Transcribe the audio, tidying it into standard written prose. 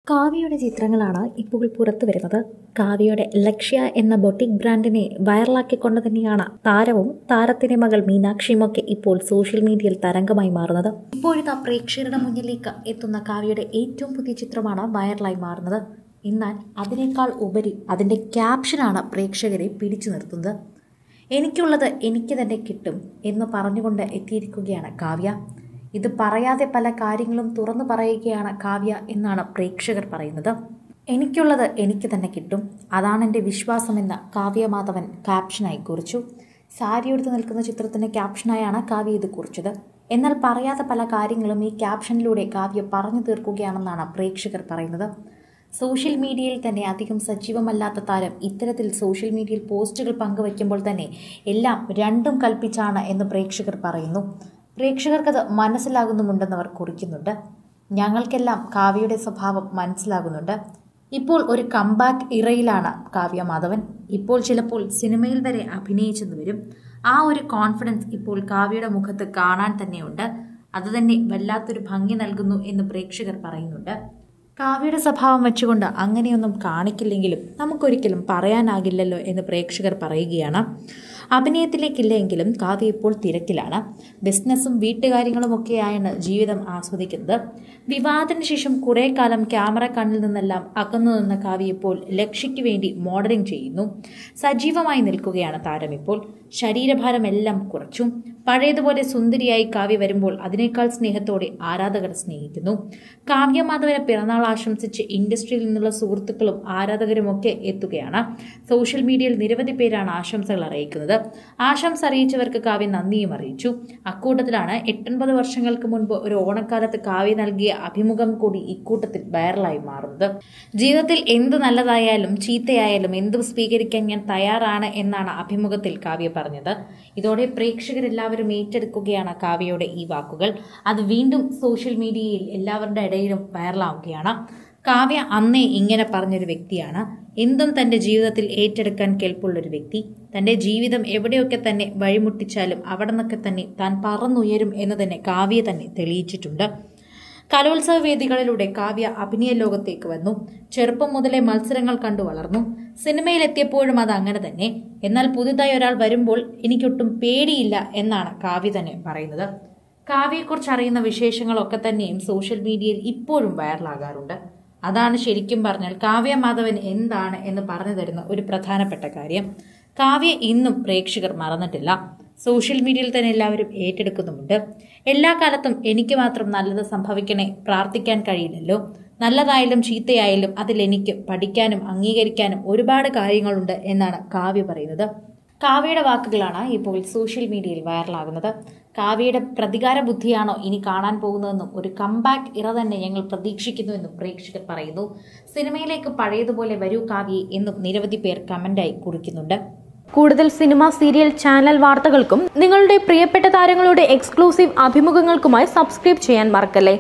കാവ്യയുടെ ചിത്രങ്ങളാണ് ഇപ്പോൾ പുറത്തു വരുന്നത്. കാവ്യയുടെ ലക്ഷ്യ എന്ന ബൊട്ടിക് ബ്രാൻഡിനെ വൈറലാക്കിക്കൊണ്ട് തന്നെയാണ് താരവും താരത്തിന്റെ മകൾ മീനാക്ഷിയുമൊക്കെ ഇപ്പോൾ സോഷ്യൽ മീഡിയയിൽ തരംഗമായി മാറുന്നത്. ഇപ്പോഴത്തെ പ്രേക്ഷകരുടെ മുന്നിലേക്ക് എത്തുന്ന കാവ്യയുടെ ഏറ്റവും പുതിയ ചിത്രമാണ് വൈറലായി മാറുന്നത്. എന്നാൽ അതിനേക്കാൾ ഉപരി അതിൻ്റെ ക്യാപ്ഷനാണ് പ്രേക്ഷകരെ പിടിച്ചു നിർത്തുന്നത്. എനിക്കുള്ളത് എനിക്ക് തന്നെ കിട്ടും എന്ന് പറഞ്ഞുകൊണ്ട് എത്തിയിരിക്കുകയാണ് കാവ്യ. ഇത് പറയാതെ പല കാര്യങ്ങളും തുറന്നു പറയുകയാണ് കാവ്യ എന്നാണ് പ്രേക്ഷകർ പറയുന്നത്. എനിക്കുള്ളത് എനിക്ക് തന്നെ കിട്ടും, അതാണ് എൻ്റെ വിശ്വാസമെന്ന് കാവ്യ മാധവൻ ക്യാപ്ഷനായി കുറിച്ചു. സാരി എടുത്ത് നിൽക്കുന്ന ചിത്രത്തിൻ്റെ ക്യാപ്ഷനായാണ് കാവ്യ ഇത് കുറിച്ചത്. എന്നാൽ പറയാത്ത പല കാര്യങ്ങളും ഈ ക്യാപ്ഷനിലൂടെ കാവ്യ പറഞ്ഞു തീർക്കുകയാണെന്നാണ് പ്രേക്ഷകർ പറയുന്നത്. സോഷ്യൽ മീഡിയയിൽ തന്നെ അധികം സജീവമല്ലാത്ത താരം ഇത്തരത്തിൽ സോഷ്യൽ മീഡിയയിൽ പോസ്റ്റുകൾ പങ്കുവയ്ക്കുമ്പോൾ തന്നെ എല്ലാം രണ്ടും കൽപ്പിച്ചാണ് എന്ന് പ്രേക്ഷകർ പറയുന്നു. പ്രേക്ഷകർക്കത് മനസ്സിലാകുന്നുമുണ്ടെന്ന് അവർ കുറിക്കുന്നുണ്ട്. ഞങ്ങൾക്കെല്ലാം കാവ്യയുടെ സ്വഭാവം മനസ്സിലാകുന്നുണ്ട്. ഇപ്പോൾ ഒരു കംബാക്ക് ഇറയിലാണ് കാവ്യ മാധവൻ. ഇപ്പോൾ ചിലപ്പോൾ സിനിമയിൽ വരെ അഭിനയിച്ചെന്ന് വരും. ആ ഒരു കോൺഫിഡൻസ് ഇപ്പോൾ കാവ്യയുടെ മുഖത്ത് കാണാൻ തന്നെയുണ്ട്. അതുതന്നെ വല്ലാത്തൊരു ഭംഗി നൽകുന്നു എന്ന് പ്രേക്ഷകർ പറയുന്നുണ്ട്. കാവ്യയുടെ സ്വഭാവം വെച്ചുകൊണ്ട് അങ്ങനെയൊന്നും കാണിക്കില്ലെങ്കിലും നമുക്കൊരിക്കലും പറയാനാകില്ലല്ലോ എന്ന് പ്രേക്ഷകർ പറയുകയാണ്. അഭിനയത്തിലേക്കില്ലെങ്കിലും കാവ്യ ഇപ്പോൾ തിരക്കിലാണ്. ബിസിനസ്സും വീട്ടുകാര്യങ്ങളുമൊക്കെയാണ് ജീവിതം ആസ്വദിക്കുന്നത്. വിവാഹത്തിന് ശേഷം കുറേ കാലം ക്യാമറ കണ്ണിൽ നിന്നെല്ലാം അകന്നു നിന്ന കാവ്യ ഇപ്പോൾ ലക്ഷ്യയ്ക്ക് വേണ്ടി മോഡലിംഗ് ചെയ്യുന്നു. സജീവമായി നിൽക്കുകയാണ് താരം ഇപ്പോൾ. ശരീരഭാരമെല്ലാം കുറച്ചു. പഴയതുപോലെ സുന്ദരിയായി കാവ്യ വരുമ്പോൾ അതിനേക്കാൾ സ്നേഹത്തോടെ ആരാധകർ സ്നേഹിക്കുന്നു. കാവ്യ മാധവന് പിറന്നാൾ ആശംസിച്ച് ഇൻഡസ്ട്രിയിൽ നിന്നുള്ള സുഹൃത്തുക്കളും ആരാധകരുമൊക്കെ എത്തുകയാണ്. സോഷ്യൽ മീഡിയയിൽ നിരവധി പേരാണ് ആശംസകൾ അറിയിക്കുന്നത്. ആശംസ അറിയിച്ചവർക്ക് കാവ്യ നന്ദിയും അറിയിച്ചു. അക്കൂട്ടത്തിലാണ് 89 വർഷങ്ങൾക്ക് മുൻപ് ഒരു ഓണക്കാലത്ത് കാവ്യ നൽകിയ അഭിമുഖം കൂടി ഇക്കൂട്ടത്തിൽ വൈറലായി മാറുന്നത്. ജീവിതത്തിൽ എന്ത് നല്ലതായാലും ചീത്തയായാലും എന്തും സ്വീകരിക്കാൻ ഞാൻ തയ്യാറാണ് എന്നാണ് അഭിമുഖത്തിൽ കാവ്യ പറഞ്ഞത്. ഇതോടെ പ്രേക്ഷകരെല്ലാവരും ഏറ്റെടുക്കുകയാണ് കാവ്യയുടെ ഈ വാക്കുകൾ. അത് വീണ്ടും സോഷ്യൽ മീഡിയയിൽ എല്ലാവരുടെ ഇടയിലും വൈറലാവുകയാണ്. കാവ്യ അന്നേ ഇങ്ങനെ പറഞ്ഞൊരു വ്യക്തിയാണ്. എന്തും തൻ്റെ ജീവിതത്തിൽ ഏറ്റെടുക്കാൻ കെൽപ്പുള്ളൊരു വ്യക്തി. തൻ്റെ ജീവിതം എവിടെയൊക്കെ തന്നെ വഴിമുട്ടിച്ചാലും അവിടെ നിന്നൊക്കെ തന്നെ താൻ പറന്നുയരും എന്ന് തന്നെ കാവ്യ തന്നെ തെളിയിച്ചിട്ടുണ്ട്. കലോത്സവ വേദികളിലൂടെ കാവ്യ അഭിനയ ലോകത്തേക്ക് വന്നു. ചെറുപ്പം മുതലേ മത്സരങ്ങൾ കണ്ടു വളർന്നു. സിനിമയിലെത്തിയപ്പോഴും അത് അങ്ങനെ തന്നെ. എന്നാൽ പുതുതായി ഒരാൾ വരുമ്പോൾ എനിക്കൊട്ടും പേടിയില്ല എന്നാണ് കാവ്യ തന്നെ പറയുന്നത്. കാവ്യയെക്കുറിച്ച് അറിയുന്ന വിശേഷങ്ങളൊക്കെ തന്നെയും സോഷ്യൽ മീഡിയയിൽ ഇപ്പോഴും വൈറലാകാറുണ്ട്. അതാണ് ശരിക്കും പറഞ്ഞാൽ കാവ്യ മാധവൻ എന്താണ് എന്ന് പറഞ്ഞു തരുന്ന ഒരു പ്രധാനപ്പെട്ട കാര്യം. കാവ്യ ഇന്നും പ്രേക്ഷകർ മറന്നിട്ടില്ല. സോഷ്യൽ മീഡിയയിൽ തന്നെ എല്ലാവരും ഏറ്റെടുക്കുന്നുമുണ്ട്. എല്ലാ കാലത്തും എനിക്ക് മാത്രം നല്ലത് സംഭവിക്കണേ പ്രാർത്ഥിക്കാൻ കഴിയില്ലല്ലോ. നല്ലതായാലും ചീത്തയായാലും അതിൽ എനിക്ക് പഠിക്കാനും അംഗീകരിക്കാനും ഒരുപാട് കാര്യങ്ങളുണ്ട് എന്നാണ് കാവ്യ പറയുന്നത്. കാവ്യയുടെ വാക്കുകളാണ് ഇപ്പോൾ സോഷ്യൽ മീഡിയയിൽ വൈറലാകുന്നത്. കാവ്യയുടെ പ്രതികാര ബുദ്ധിയാണോ ഇനി കാണാൻ പോകുന്നതെന്നും ഒരു കംബാക്ക് ഇറ തന്നെ ഞങ്ങൾ പ്രതീക്ഷിക്കുന്നുവെന്നും പ്രേക്ഷകർ പറയുന്നു. സിനിമയിലേക്ക് പഴയതുപോലെ വരൂ കാവ്യ എന്നും നിരവധി പേർ കമന്റായി കുറിക്കുന്നുണ്ട്. കൂടുതൽ സിനിമ, സീരിയൽ, ചാനൽ വാർത്തകൾക്കും നിങ്ങളുടെ പ്രിയപ്പെട്ട താരങ്ങളുടെ എക്സ്ക്ലൂസീവ് അഭിമുഖങ്ങൾക്കുമായി സബ്സ്ക്രൈബ് ചെയ്യാൻ മറക്കല്ലേ.